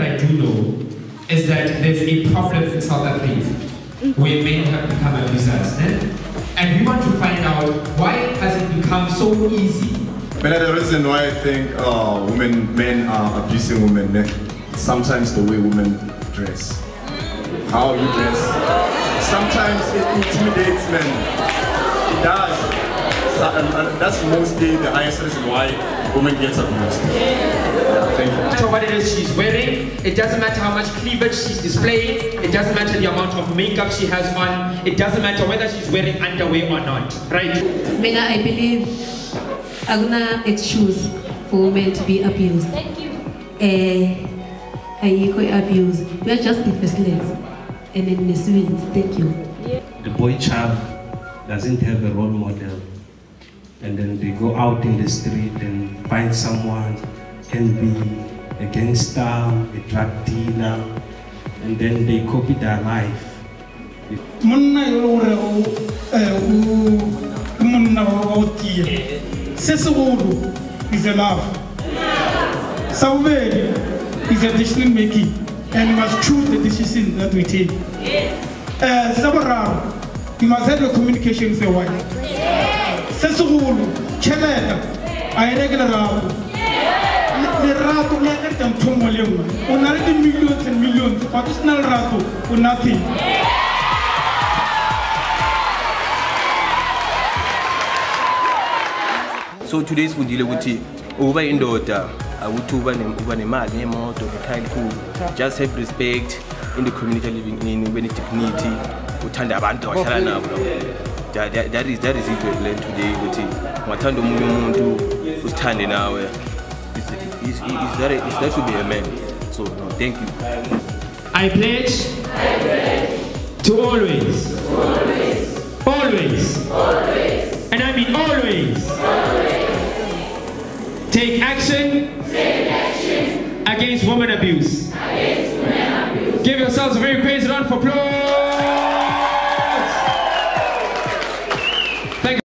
I do know is that there's a problem in South Africa where men have become abusers. And we want to find out why has it become so easy. The reason why I think men are abusing women, sometimes the way women dress. How you dress. Sometimes it intimidates men. It does. That's mostly the highest reason why women get abused. Thank you. No matter what it is she's wearing, it doesn't matter how much cleavage she's displaying, it doesn't matter the amount of makeup she has on, it doesn't matter whether she's wearing underwear or not, right? I believe I'm gonna excuse for women to be abused. Thank you. Abuse. We are just the first legs and then the swings. Thank you. The boy child doesn't have a role model, and then they go out in the street and find someone, can be a gangster, a drug dealer, and then they copy their life. Is a love. Somebody is a decision making, and we must choose the decision that we take. Sabararo, you must have your communication with your wife. Sesugulu, Cheleta, I regular the rato let them tomolium. Only millions and millions, but it's not rato for nothing. So today's kundile ukuthi uba indoda awuthi uba nemali nemoto nekhaya elikhulu. Just have respect in the community living in, ube dignity, uthanda abantu abahlala nabo. That is it we learn today ukuthi ungathanda omunye umuntu usithande nawe. That should be a man. So no, thank you. I pledge to always, and I mean always, take action against women abuse. Give yourselves a very crazy round of applause.